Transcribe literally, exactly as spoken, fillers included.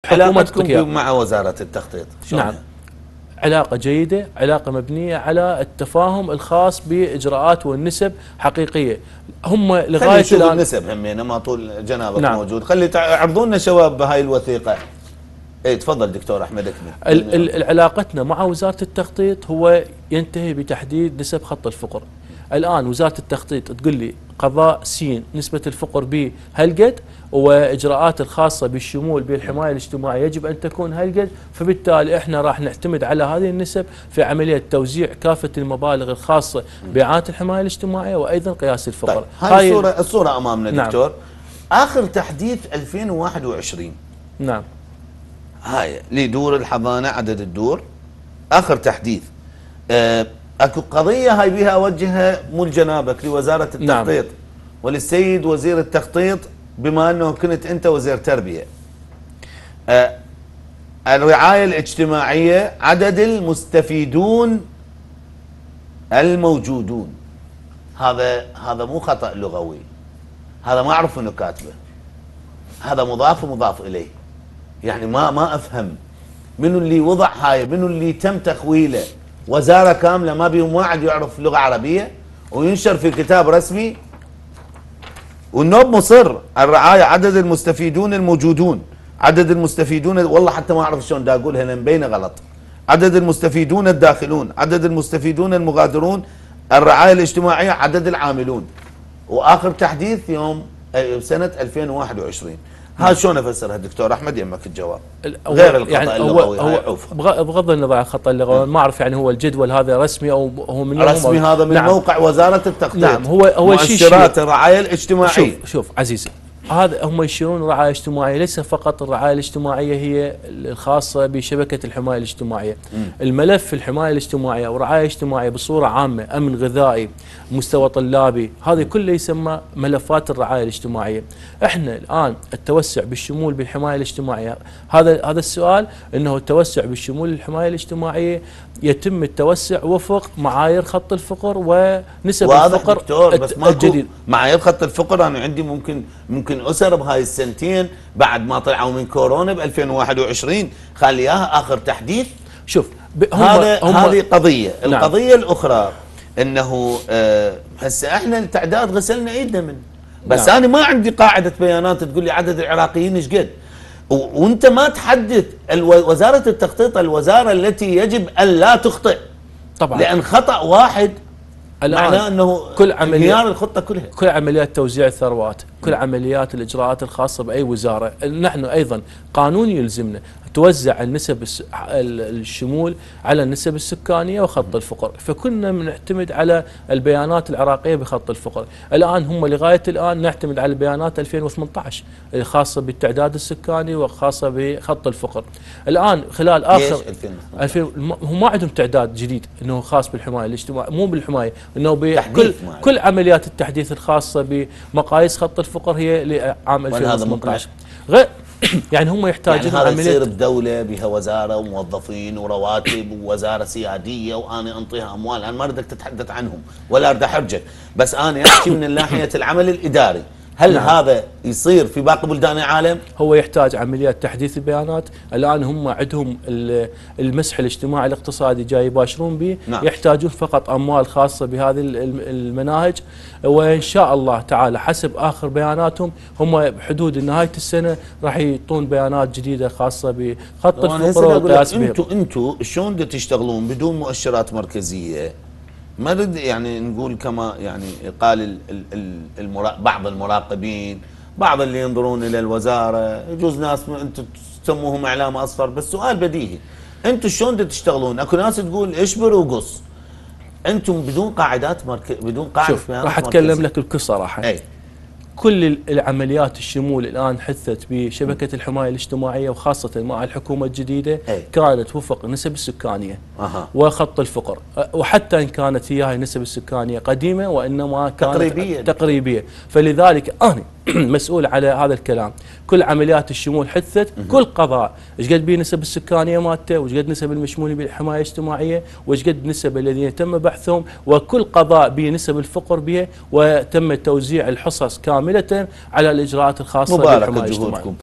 علاقتكم مع وزارة التخطيط نعم علاقة جيدة، علاقة مبنية على التفاهم الخاص بإجراءات والنسب حقيقية. هم لغاية الآن النسب همينة ما طول جنابك نعم. موجود، خلي تعرضوا لنا شباب بهاي الوثيقة. اي تفضل دكتور احمد اكمل. علاقتنا مع وزارة التخطيط هو ينتهي بتحديد نسب خط الفقر. الآن وزارة التخطيط تقول لي قضاء سين نسبة الفقر بهالقد، واجراءات الخاصه بالشمول بالحمايه الاجتماعيه يجب ان تكون هالقد، فبالتالي احنا راح نعتمد على هذه النسب في عمليه توزيع كافه المبالغ الخاصه باعانه الحمايه الاجتماعيه وايضا قياس الفقر. طيب هاي الصوره الصوره امامنا نعم. دكتور اخر تحديث ألفين وواحد وعشرين نعم هاي لدور الحضانه عدد الدور اخر تحديث. آه اكو قضيه هاي بها اوجهها مول جنابك لوزاره التخطيط نعم. وللسيد وزير التخطيط بما انه كنت انت وزير تربيه. آه الرعايه الاجتماعيه عدد المستفيدون الموجودون، هذا هذا مو خطا لغوي، هذا ما اعرف انه كاتبه، هذا مضاف ومضاف اليه. يعني ما ما افهم منو اللي وضع هاي، منو اللي تم تخويله. وزاره كامله ما بيهم واحد يعرف لغه عربيه وينشر في كتاب رسمي. والنوب مصر الرعايه عدد المستفيدون الموجودون، عدد المستفيدون والله حتى ما اعرف شلون دا اقولها لان مبينه غلط. عدد المستفيدون الداخلون، عدد المستفيدون المغادرون، الرعايه الاجتماعيه عدد العاملون. واخر تحديث يوم سنه ألفين وواحد وعشرين. هذا شلون افسرها دكتور احمد؟ يمك الجواب. غير الخطا يعني اللغوي. هو بغض النظر عن الخطا اللغوي ما اعرف يعني هو الجدول هذا رسمي او هو من رسمي، هذا من نعم. موقع وزاره التخطيط. نعم هو هو شيء مؤشرات الرعايه الاجتماعيه. شوف شوف عزيزي، هذا هم يشيرون الرعايه الاجتماعيه، ليس فقط الرعايه الاجتماعيه هي الخاصه بشبكه الحمايه الاجتماعيه. م. الملف في الحمايه الاجتماعيه والرعايه الاجتماعيه بصوره عامه، امن غذائي، مستوى طلابي، هذه كله يسمى ملفات الرعايه الاجتماعيه. احنا الان التوسع بالشمول بالحمايه الاجتماعيه، هذا هذا السؤال انه التوسع بالشمول بالحمايه الاجتماعيه يتم التوسع وفق معايير خط الفقر ونسب الفقر بس الجديد. معايير خط الفقر انا عندي ممكن ممكن اسر بهاي السنتين بعد ما طلعوا من كورونا ب ألفين وواحد وعشرين خليها اخر تحديث. شوف هذا هذه قضيه، نعم. القضيه الاخرى انه أه هسه احنا التعداد غسلنا ايدنا منه، بس نعم. انا ما عندي قاعده بيانات تقول لي عدد العراقيين ايش قد، وانت ما تحدد. وزاره التخطيط الوزاره التي يجب ان لا تخطئ طبعا، لان خطا واحد معناه انه كل عمليات الخطه كلها، كل عمليات توزيع الثروات، كل عمليات الاجراءات الخاصه باي وزاره، نحن ايضا قانون يلزمنا توزع النسب الشمول على النسب السكانيه وخط الفقر، فكنا بنعتمد على البيانات العراقيه بخط الفقر. الان هم لغايه الان نعتمد على البيانات ألفين وثمانية عشر الخاصه بالتعداد السكاني وخاصه بخط الفقر. الان خلال اخر ألفين هم ما عندهم تعداد جديد انه خاص بالحمايه الاجتماعيه، مو بالحمايه، انه بكل كل عمليات التحديث الخاصه بمقاييس خط الفقر هي لعام ألفين وثمانية عشر. غير يعني هم يحتاجون يعني هذا يصير بدوله بها وزاره وموظفين ورواتب ووزاره سياديه وانا انطيها اموال، انا ما اريدك تتحدث عنهم ولا اريد احرجك، بس انا احكي من ناحيه العمل الاداري. هل نعم. هذا يصير في باقي بلدان العالم؟ هو يحتاج عمليات تحديث البيانات. الان هم عندهم المسح الاجتماعي الاقتصادي جاي يباشرون به، نعم. يحتاجون فقط اموال خاصه بهذه المناهج، وان شاء الله تعالى حسب اخر بياناتهم هم بحدود نهايه السنه راح يعطون بيانات جديده خاصه بخط الفقر والقياس به. انتم انتم شلون تشتغلون بدون مؤشرات مركزيه؟ ما نريد يعني نقول كما يعني قال المرا... بعض المراقبين، بعض اللي ينظرون الى الوزاره، يجوز ناس انتم تسموهم اعلام اصفر، بس سؤال بديهي، انتم شلون تشتغلون؟ اكو ناس تقول اشبر وقص، انتم بدون قاعدات مركز، بدون قاعده شوف راح اتكلم لك بكل صراحه. اي كل العمليات الشمول الآن حثت بشبكة الحماية الاجتماعية وخاصة مع الحكومة الجديدة أي. كانت وفق نسب السكانية أه. وخط الفقر، وحتى إن كانت هي هاي النسب السكانية قديمة وإنما كانت تقريبية, تقريبية. فلذلك أنا مسؤول على هذا الكلام. كل عمليات الشمول حثت كل قضاء ايش قد به نسب السكانيه مالته، وايش قد نسب المشمولين بالحمايه الاجتماعيه، وايش قد نسب الذين تم بحثهم، وكل قضاء به نسب الفقر به، وتم توزيع الحصص كامله على الاجراءات الخاصه بالحمايه الاجتماعيه.